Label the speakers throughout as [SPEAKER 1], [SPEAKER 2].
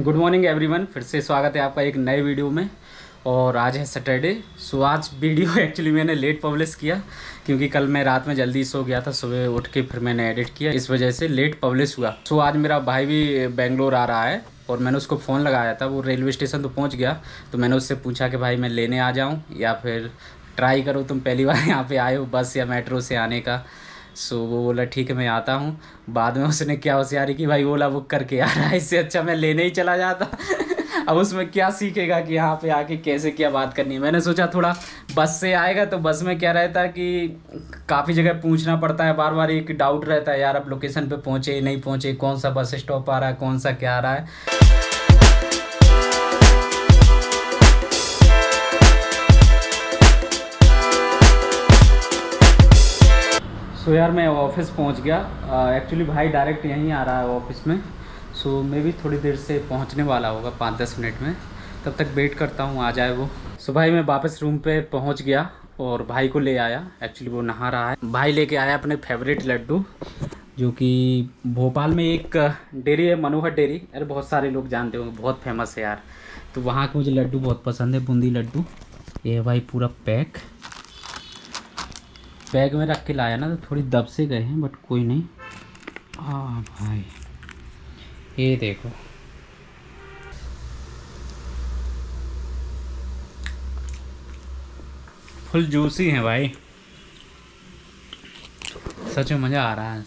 [SPEAKER 1] Good morning everyone, फिर से स्वागत है आपका एक नए वीडियो में। और आज है सैटरडे। सो आज वीडियो एक्चुअली मैंने लेट पब्लिश किया क्योंकि कल मैं रात में जल्दी सो गया था, सुबह उठ के फिर मैंने एडिट किया, इस वजह से लेट पब्लिश हुआ। सो आज मेरा भाई भी बेंगलोर आ रहा है और मैंने उसको फ़ोन लगाया था। वो रेलवे स्टेशन तो पहुंच गया, तो मैंने उससे पूछा कि भाई मैं लेने आ जाऊं या फिर ट्राई करो, तुम पहली बार यहाँ पे आए हो बस या मेट्रो से आने का। सो वो बोला ठीक है मैं आता हूँ। बाद में उसने क्या होशियारी की, भाई ओला बुक करके आ रहा है, इससे अच्छा मैं लेने ही चला जाता। अब उसमें क्या सीखेगा कि यहाँ पे आके कैसे क्या बात करनी है। मैंने सोचा थोड़ा बस से आएगा तो बस में क्या रहता है कि काफ़ी जगह पूछना पड़ता है, बार बार एक डाउट रहता है यार अब लोकेशन पे पहुँचे नहीं पहुँचे, कौन सा बस स्टॉप आ रहा है, कौन सा क्या आ रहा है। सो यार मैं ऑफिस पहुंच गया। एक्चुअली भाई डायरेक्ट यहीं आ रहा है ऑफिस में। सो मैं भी थोड़ी देर से पहुंचने वाला होगा, 5-10 मिनट में, तब तक वेट करता हूं आ जाए वो। सो भाई मैं वापस रूम पे पहुंच गया और भाई को ले आया। एक्चुअली वो नहा रहा है। भाई लेके आया अपने फेवरेट लड्डू, जो कि भोपाल में एक डेयरी है, मनोहर डेयरी। अरे बहुत सारे लोग जानते होंगे, बहुत फेमस है यार। तो वहाँ के मुझे लड्डू बहुत पसंद है, बूंदी लड्डू। ये भाई पूरा पैक बैग में रख के लाया ना, तो थोड़ी दब से गए हैं, बट कोई नहीं। हाँ भाई ये देखो, फुल जूसी है भाई, सच में मज़ा आ रहा है।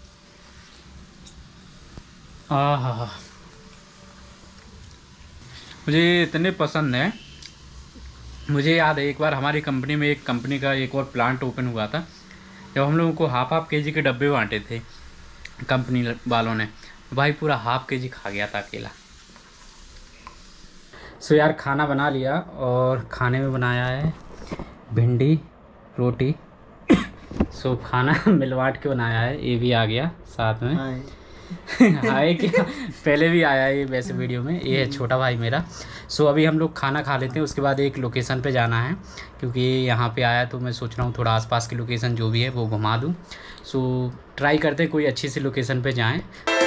[SPEAKER 1] आहा मुझे इतने पसंद है। मुझे याद है एक बार हमारी कंपनी में एक कंपनी का एक और प्लांट ओपन हुआ था, जब हम लोगों को हाफ केजी के डब्बे बांटे थे कंपनी वालों ने। भाई पूरा हाफ केजी खा गया था अकेला। सो यार खाना बना लिया और खाने में बनाया है भिंडी रोटी। सो खाना मिलवाट के बनाया है, ये भी आ गया साथ में। हाय क्या पहले भी आया है ये वैसे वीडियो में। ये है छोटा भाई मेरा। सो अभी हम लोग खाना खा लेते हैं, उसके बाद एक लोकेशन पे जाना है क्योंकि यहाँ पे आया तो मैं सोच रहा हूँ थोड़ा आसपास की लोकेशन जो भी है वो घुमा दूँ। सो ट्राई करते हैं कोई अच्छी सी लोकेशन पे जाएं।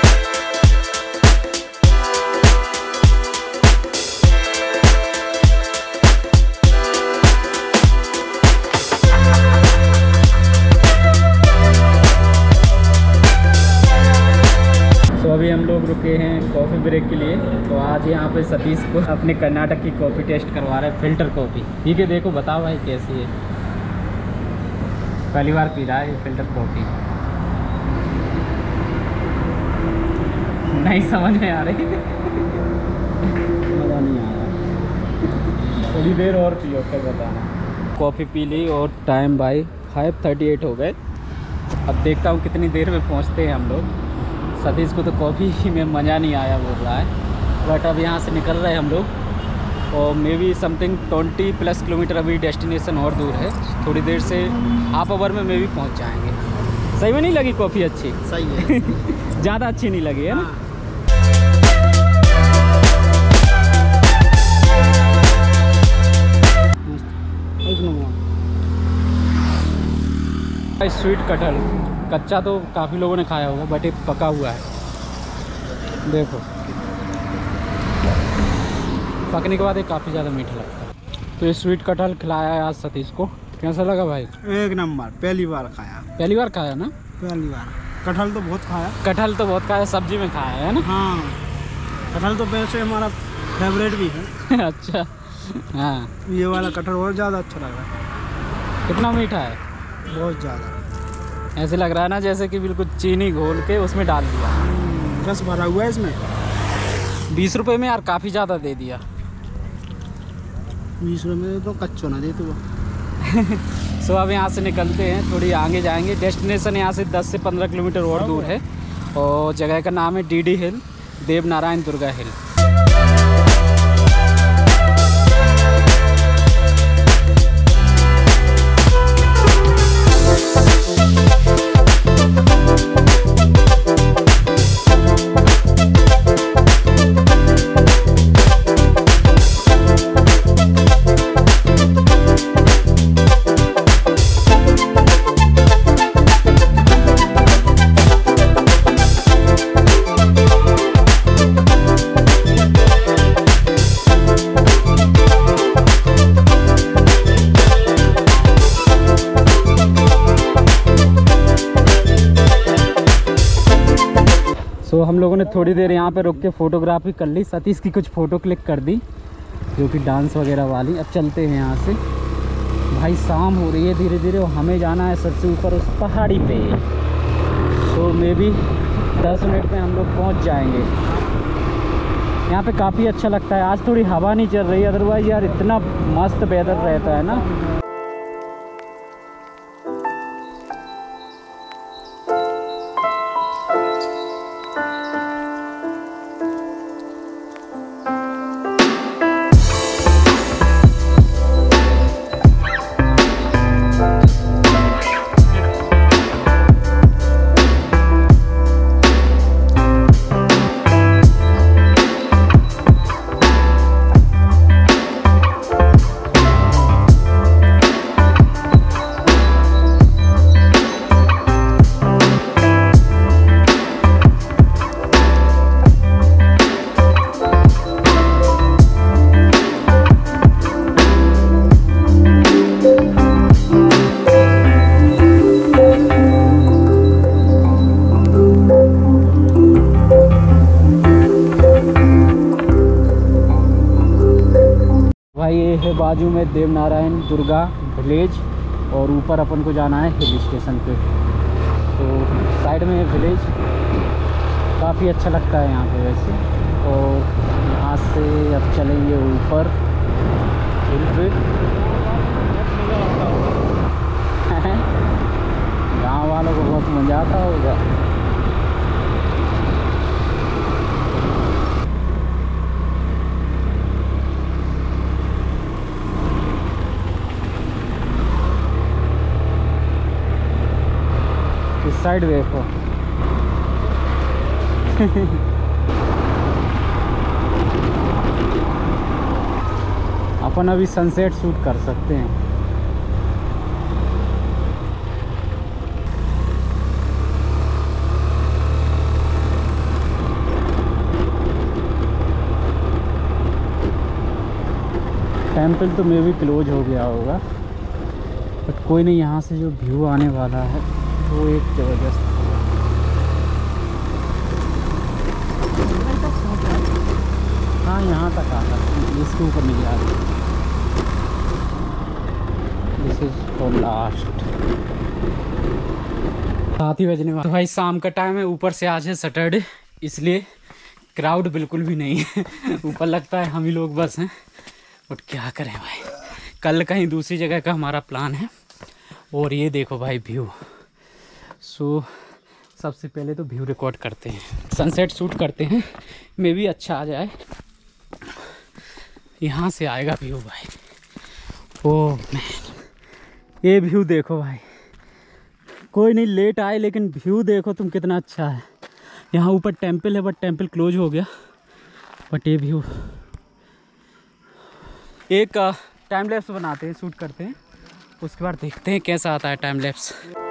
[SPEAKER 1] अभी हम लोग रुके हैं कॉफ़ी ब्रेक के लिए। तो आज यहाँ पे सतीश को अपने कर्नाटक की कॉफ़ी टेस्ट करवा रहे हैं, फ़िल्टर कॉफ़ी। ठीक है देखो बताओ भाई कैसी है। पहली बार पी रहा है ये फ़िल्टर कॉफ़ी, नहीं समझ में आ रही, मज़ा नहीं आ रहा। थोड़ी देर और पियो फिर बताना। कॉफ़ी पी ली और टाइम भाई 5:38 हो गए। अब देखता हूँ कितनी देर में पहुँचते हैं हम लोग। सतीश को तो कॉफ़ी में मज़ा नहीं आया बोल रहा है, बट अब यहाँ से निकल रहे हैं हम लोग और मे बी समथिंग 20+ किलोमीटर अभी डेस्टिनेशन और दूर है। थोड़ी देर से हाफ आवर में मे बी पहुँच जाएंगे। सही में नहीं लगी कॉफ़ी? अच्छी सही है। ज़्यादा अच्छी नहीं लगी है ना? स्वीट कटहल कच्चा तो काफ़ी लोगों ने खाया होगा, बट ये पका हुआ है। देखो पकने के बाद ये काफ़ी ज़्यादा मीठा लगता है। तो ये स्वीट कटहल खिलाया है आज सतीश को। कैसा लगा भाई?
[SPEAKER 2] एक नंबर। पहली बार खाया।
[SPEAKER 1] पहली बार खाया ना?
[SPEAKER 2] पहली बार। कटहल तो बहुत खाया।
[SPEAKER 1] कटहल तो बहुत खाया, सब्जी में खाया है ना?
[SPEAKER 2] हाँ कटहल तो वैसे हमारा फेवरेट भी है।
[SPEAKER 1] अच्छा हाँ,
[SPEAKER 2] ये वाला कटहल और ज़्यादा अच्छा लग रहा है।
[SPEAKER 1] कितना मीठा है?
[SPEAKER 2] बहुत ज़्यादा।
[SPEAKER 1] ऐसे लग रहा है ना जैसे कि बिल्कुल चीनी घोल के उसमें डाल दिया।
[SPEAKER 2] रस भरा हुआ है इसमें।
[SPEAKER 1] 20 रुपये में यार काफ़ी ज़्यादा दे दिया।
[SPEAKER 2] 20 रुपये में तो कच्चो ना दे तो।
[SPEAKER 1] सो अब यहाँ से निकलते हैं, थोड़ी आगे जाएंगे। डेस्टिनेशन यहाँ से 10 से 15 किलोमीटर और दूर है और जगह का नाम है DD hill, Dev Narayan Durga hill. हम लोगों ने थोड़ी देर यहाँ पे रुक के फ़ोटोग्राफी कर ली, सतीश की कुछ फ़ोटो क्लिक कर दी जो कि डांस वगैरह वाली। अब चलते हैं यहाँ से। भाई शाम हो रही है धीरे धीरे और हमें जाना है सबसे ऊपर उस पहाड़ी पे। तो मे बी 10 मिनट में हम लोग पहुँच जाएंगे। यहाँ पे काफ़ी अच्छा लगता है। आज थोड़ी हवा नहीं चल रही, अदरवाइज़ यार इतना मस्त वेदर रहता है ना। भाई ये है बाजू में देवनारायण दुर्गा विलेज और ऊपर अपन को जाना है हिल स्टेशन पे। तो साइड में है विलेज, काफ़ी अच्छा लगता है यहाँ पे वैसे। और यहाँ से अब चलेंगे ऊपर हिल पे। गाँव वालों को बहुत मज़ा आता होगा। इस साइड देखो। अपन अभी सनसेट शूट कर सकते हैं। टेंपल तो मे भी क्लोज हो गया होगा, बट कोई नहीं, यहाँ से जो व्यू आने वाला है वो एक ज़बरदस्त। हाँ यहाँ तक आ सकते हैं, इसके ऊपर नहीं आ रही। This is for last. 7 ही बजने वाला। तो भाई शाम का टाइम है, ऊपर से आज है सैटरडे, इसलिए क्राउड बिल्कुल भी नहीं है। ऊपर लगता है हम ही लोग बस हैं, बट क्या करें भाई, कल कहीं दूसरी जगह का हमारा प्लान है। और ये देखो भाई व्यू। सबसे पहले तो व्यू रिकॉर्ड करते हैं, सनसेट शूट करते हैं, मे भी अच्छा आ जाए। यहाँ से आएगा व्यू भाई। ओह मैन, ये व्यू देखो भाई। कोई नहीं, लेट आए लेकिन व्यू देखो तुम कितना अच्छा है। यहाँ ऊपर टेंपल है बट टेंपल क्लोज हो गया, बट ये व्यू। एक टाइम लैप्स बनाते हैं, शूट करते हैं, उसके बाद देखते हैं कैसा आता है टाइम लैप्स।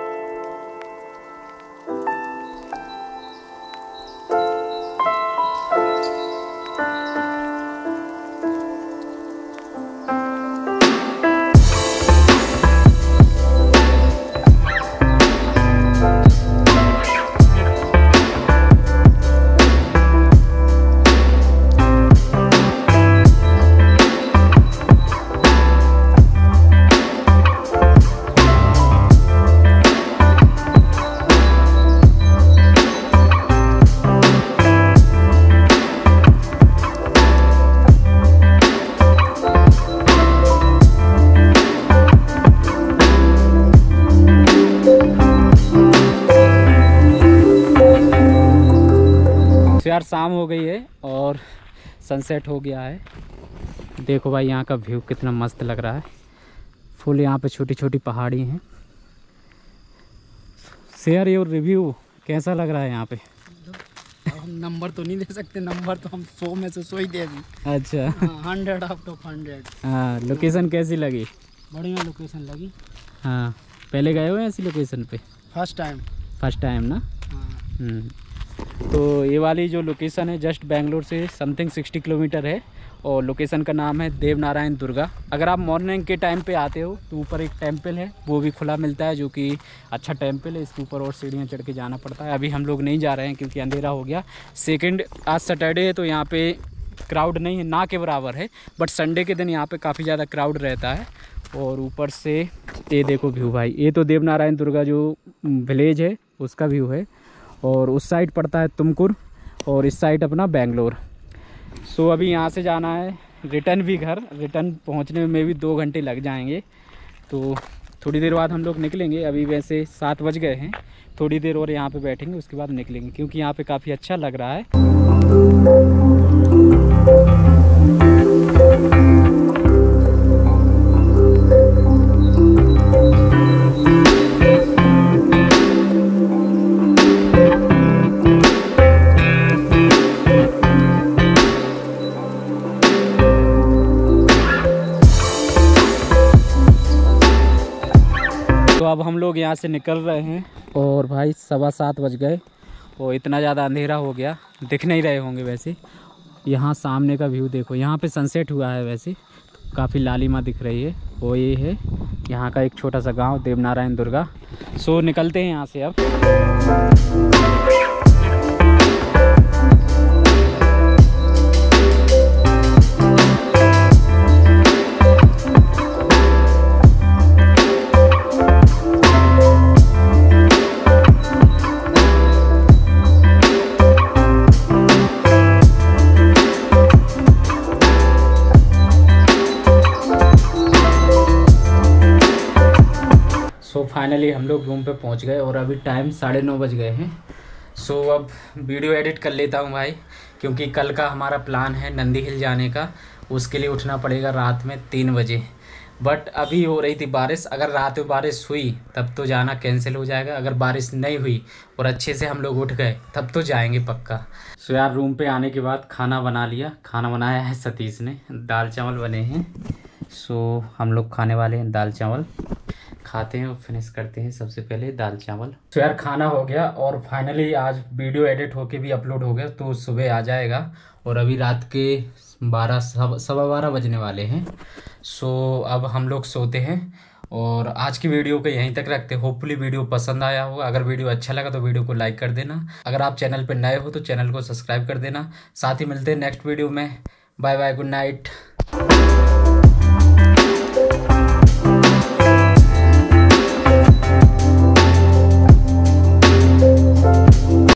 [SPEAKER 1] यार शाम हो गई है और सनसेट हो गया है। देखो भाई यहाँ का व्यू कितना मस्त लग रहा है। फुल यहाँ पे छोटी छोटी पहाड़ी हैं। शेयर योर रिव्यू, कैसा लग रहा है यहाँ पे?
[SPEAKER 2] हम नंबर तो नहीं दे सकते, नंबर तो हम 100 में से 100 ही दे दें।
[SPEAKER 1] अच्छा
[SPEAKER 2] 100 आउट ऑफ 100।
[SPEAKER 1] हाँ, लोकेशन कैसी लगी?
[SPEAKER 2] बढ़िया लोकेशन लगी।
[SPEAKER 1] हाँ, पहले गए हो ऐसी लोकेशन पे?
[SPEAKER 2] First time.
[SPEAKER 1] फर्स्ट टाइम ना?
[SPEAKER 2] हाँ।
[SPEAKER 1] तो ये वाली जो लोकेशन है जस्ट बेंगलोर से समथिंग 60 किलोमीटर है और लोकेशन का नाम है देवनारायण दुर्गा। अगर आप मॉर्निंग के टाइम पे आते हो तो ऊपर एक टेंपल है वो भी खुला मिलता है, जो कि अच्छा टेंपल है। इसके ऊपर और सीढ़ियाँ चढ़ के जाना पड़ता है। अभी हम लोग नहीं जा रहे हैं क्योंकि अंधेरा हो गया। सेकंड, आज सैटरडे है तो यहाँ पे क्राउड नहीं है, ना के बराबर है, बट संडे के दिन यहाँ पे काफ़ी ज़्यादा क्राउड रहता है। और ऊपर से ये देखो व्यू भाई, ये तो देवनारायण दुर्गा जो विलेज है उसका व्यू है। और उस साइड पड़ता है तुमकुर और इस साइड अपना बेंगलोर। सो अभी यहाँ से जाना है रिटर्न भी घर। रिटर्न पहुँचने में भी 2 घंटे लग जाएंगे। तो थोड़ी देर बाद हम लोग निकलेंगे। अभी वैसे 7 बज गए हैं, थोड़ी देर और यहाँ पे बैठेंगे, उसके बाद निकलेंगे क्योंकि यहाँ पे काफ़ी अच्छा लग रहा है। तो अब हम लोग यहाँ से निकल रहे हैं और भाई 7:15 बज गए और इतना ज़्यादा अंधेरा हो गया, दिख नहीं रहे होंगे वैसे। यहाँ सामने का व्यू देखो, यहाँ पे सनसेट हुआ है वैसे, तो काफ़ी लालिमा दिख रही है। वो ये है यहाँ का एक छोटा सा गांव देवनारायण दुर्गा। सो निकलते हैं यहाँ से अब। सो फाइनली हम लोग रूम पे पहुंच गए और अभी टाइम 9:30 बज गए हैं। सो अब वीडियो एडिट कर लेता हूं भाई, क्योंकि कल का हमारा प्लान है नंदी हिल जाने का। उसके लिए उठना पड़ेगा रात में 3 बजे। बट अभी हो रही थी बारिश, अगर रात में बारिश हुई तब तो जाना कैंसिल हो जाएगा। अगर बारिश नहीं हुई और अच्छे से हम लोग उठ गए तब तो जाएंगे पक्का। सो यार रूम पे आने के बाद खाना बना लिया। खाना बनाया है सतीश ने, दाल चावल बने हैं। सो हम लोग खाने वाले हैं दाल चावल, खाते हैं और फिनिश करते हैं। सबसे पहले दाल चावल। तो यार खाना हो गया और फाइनली आज वीडियो एडिट होके भी अपलोड हो गया, तो सुबह आ जाएगा। और अभी रात के 12 बजने वाले हैं। सो अब हम लोग सोते हैं और आज की वीडियो को यहीं तक रखते हैं। होपफुली वीडियो पसंद आया होगा। अगर वीडियो अच्छा लगा तो वीडियो को लाइक कर देना। अगर आप चैनल पर नए हो तो चैनल को सब्सक्राइब कर देना। साथ ही मिलते हैं नेक्स्ट वीडियो में। Bye bye, good night.